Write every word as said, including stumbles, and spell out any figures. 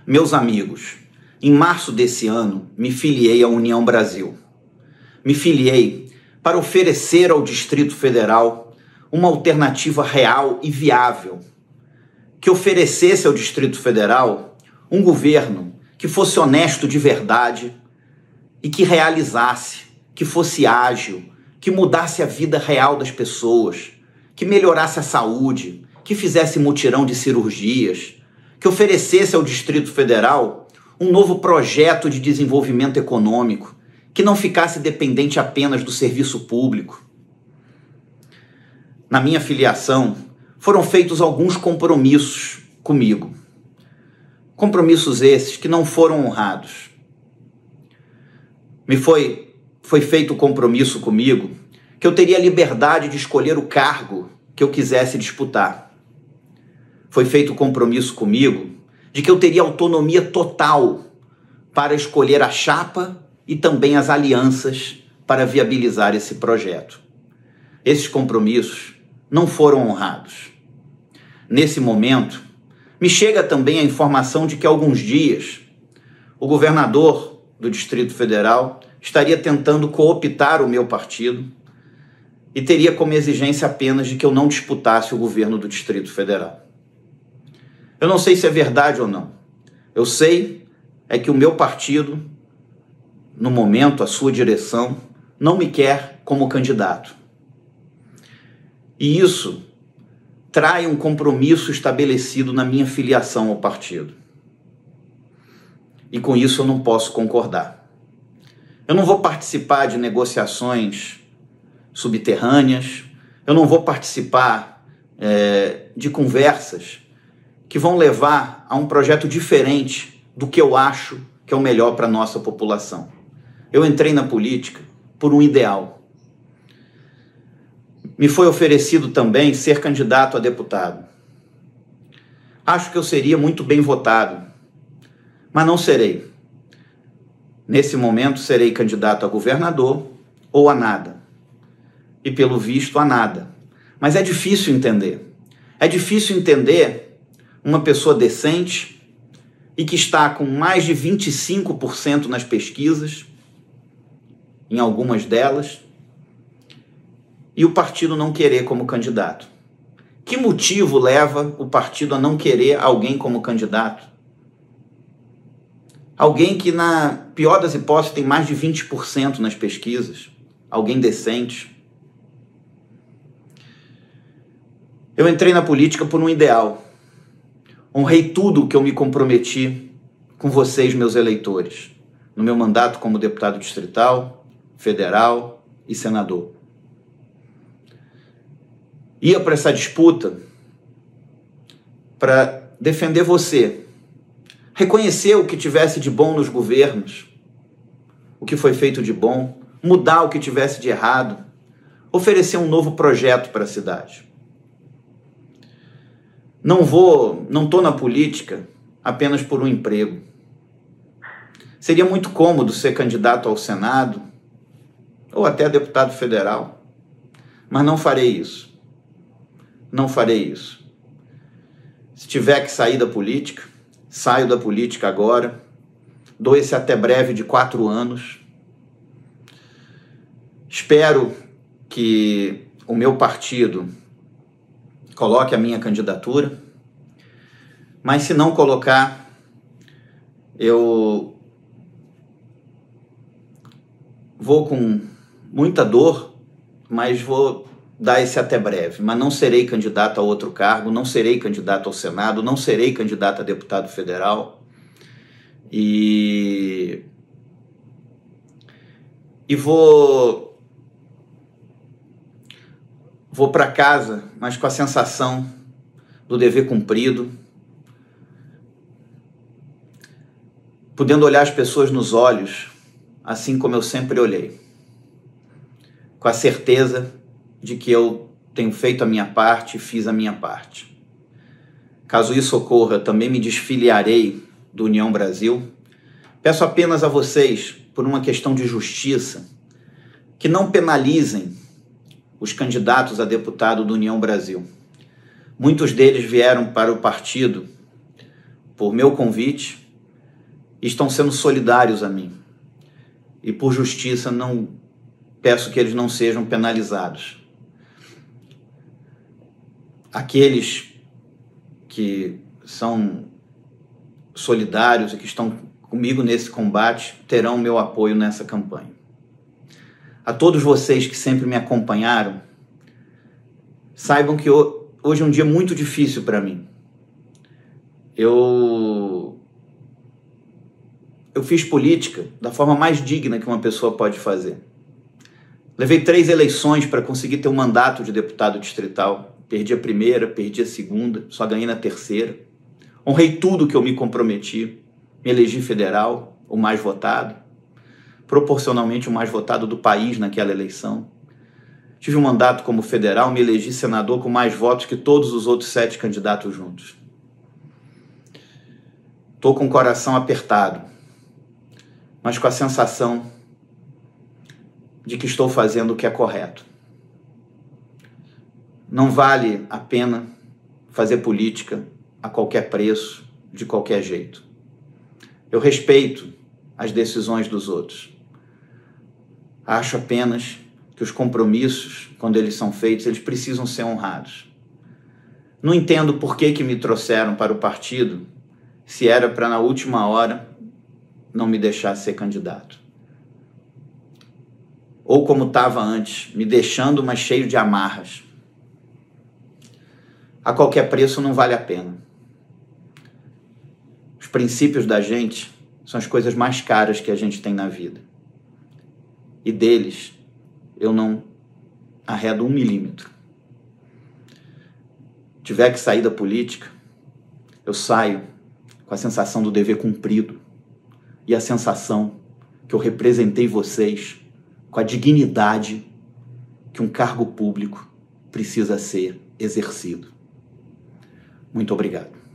Meus amigos, em março desse ano, me filiei à União Brasil. Me filiei para oferecer ao Distrito Federal uma alternativa real e viável, que oferecesse ao Distrito Federal um governo que fosse honesto de verdade e que realizasse, que fosse ágil, que mudasse a vida real das pessoas, que melhorasse a saúde, que fizesse mutirão de cirurgias, que oferecesse ao Distrito Federal um novo projeto de desenvolvimento econômico, que não ficasse dependente apenas do serviço público. Na minha filiação, foram feitos alguns compromissos comigo. Compromissos esses que não foram honrados. Me foi, foi feito o compromisso comigo que eu teria liberdade de escolher o cargo que eu quisesse disputar. Foi feito o compromisso comigo de que eu teria autonomia total para escolher a chapa e também as alianças para viabilizar esse projeto. Esses compromissos não foram honrados. Nesse momento, me chega também a informação de que há alguns dias o governador do Distrito Federal estaria tentando cooptar o meu partido e teria como exigência apenas de que eu não disputasse o governo do Distrito Federal. Eu não sei se é verdade ou não. Eu sei é que o meu partido, no momento, a sua direção, não me quer como candidato. E isso trai um compromisso estabelecido na minha filiação ao partido. E com isso eu não posso concordar. Eu não vou participar de negociações subterrâneas, eu não vou participar é, de conversas que vão levar a um projeto diferente do que eu acho que é o melhor para a nossa população. Eu entrei na política por um ideal. Me foi oferecido também ser candidato a deputado. Acho que eu seria muito bem votado, mas não serei. Nesse momento serei candidato a governador ou a nada. E pelo visto a nada. Mas é difícil entender. É difícil entender uma pessoa decente e que está com mais de vinte e cinco por cento nas pesquisas, em algumas delas, e o partido não querer como candidato. Que motivo leva o partido a não querer alguém como candidato? Alguém que, na pior das hipóteses, tem mais de vinte por cento nas pesquisas. Alguém decente. Eu entrei na política por um ideal. Honrei tudo o que eu me comprometi com vocês, meus eleitores, no meu mandato como deputado distrital, federal e senador. Ia para essa disputa para defender você, reconhecer o que tivesse de bom nos governos, o que foi feito de bom, mudar o que tivesse de errado, oferecer um novo projeto para a cidade. Não vou, não estou na política apenas por um emprego. Seria muito cômodo ser candidato ao Senado ou até deputado federal, mas não farei isso. Não farei isso. Se tiver que sair da política, saio da política agora, dou esse até breve de quatro anos. Espero que o meu partido coloque a minha candidatura, mas se não colocar, eu vou com muita dor, mas vou dar esse até breve. Mas não serei candidato a outro cargo, não serei candidato ao Senado, não serei candidato a deputado federal. E, e vou... Vou para casa, mas com a sensação do dever cumprido, podendo olhar as pessoas nos olhos, assim como eu sempre olhei, com a certeza de que eu tenho feito a minha parte e fiz a minha parte. Caso isso ocorra, também me desfiliarei do União Brasil. Peço apenas a vocês, por uma questão de justiça, que não penalizem os candidatos a deputado do União Brasil. Muitos deles vieram para o partido por meu convite, e estão sendo solidários a mim. E por justiça não peço que eles não sejam penalizados. Aqueles que são solidários e que estão comigo nesse combate terão meu apoio nessa campanha. A todos vocês que sempre me acompanharam, saibam que hoje é um dia muito difícil para mim. Eu, eu fiz política da forma mais digna que uma pessoa pode fazer. Levei três eleições para conseguir ter um mandato de deputado distrital. Perdi a primeira, perdi a segunda, só ganhei na terceira. Honrei tudo que eu me comprometi. Me elegi federal, o mais votado. Proporcionalmente o mais votado do país naquela eleição. Tive um mandato como federal, me elegi senador com mais votos que todos os outros sete candidatos juntos. Estou com o coração apertado, mas com a sensação de que estou fazendo o que é correto. Não vale a pena fazer política a qualquer preço, de qualquer jeito. Eu respeito as decisões dos outros. Acho apenas que os compromissos, quando eles são feitos, eles precisam ser honrados. Não entendo por que que me trouxeram para o partido, se era para na última hora não me deixar ser candidato. Ou como estava antes, me deixando, mas cheio de amarras. A qualquer preço não vale a pena. Os princípios da gente são as coisas mais caras que a gente tem na vida. E deles eu não arredo um milímetro. Tiver que sair da política, eu saio com a sensação do dever cumprido e a sensação que eu representei vocês com a dignidade que um cargo público precisa ser exercido. Muito obrigado.